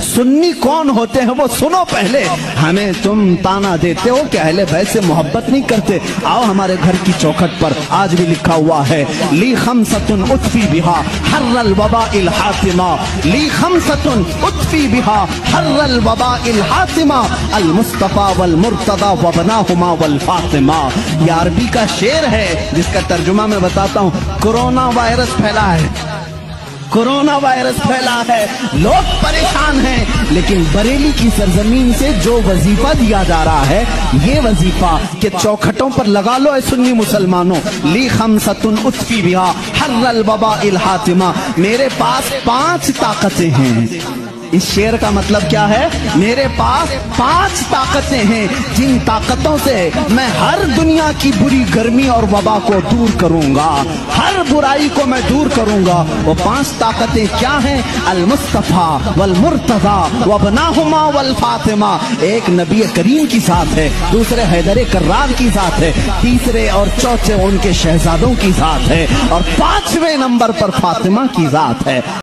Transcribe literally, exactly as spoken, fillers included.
सुन्नी कौन होते हैं वो सुनो पहले। हमें तुम ताना देते हो कि अहले बैत से मोहब्बत नहीं करते। आओ हमारे घर की चौखट पर आज भी लिखा हुआ है, ली खमसतुन उतफी बिहा हर्रल वबाइल हातिमा, ली खमसतुन उतफी बिहा हर्रल वबाइल हातिमा, अल मुस्तफा वल मुर्तदा वबनाहुमा वल फातिमा। ये अरबी का शेर है जिसका तर्जुमा मैं बताता हूँ। कोरोना वायरस फैला है, कोरोना वायरस फैला है, लोग परेशान हैं, लेकिन बरेली की सरजमीन से जो वजीफा दिया जा रहा है, ये वजीफा के चौखटों पर लगा लो ऐ सुन्नी मुसलमानों, ली खमसतुन उतफी बिहा हर्रल वबाइल हातिमा। मेरे पास पांच ताकतें हैं। इस शेर का मतलब क्या है? मेरे पास पांच ताकतें हैं जिन ताकतों से मैं हर दुनिया की बुरी गर्मी और वबा को दूर करूंगा, हर बुराई को मैं दूर करूंगा। वो पांच ताकतें क्या हैं? अल मुस्तफा वल मुर्तदा वबनाहुमा वल फातिमा। एक नबी करीम की साथ है, दूसरे हैदर कर्रार की साथ है, तीसरे और चौथे उनके शहजादों की साथ है, और पांचवें नंबर पर फातिमा की जात है।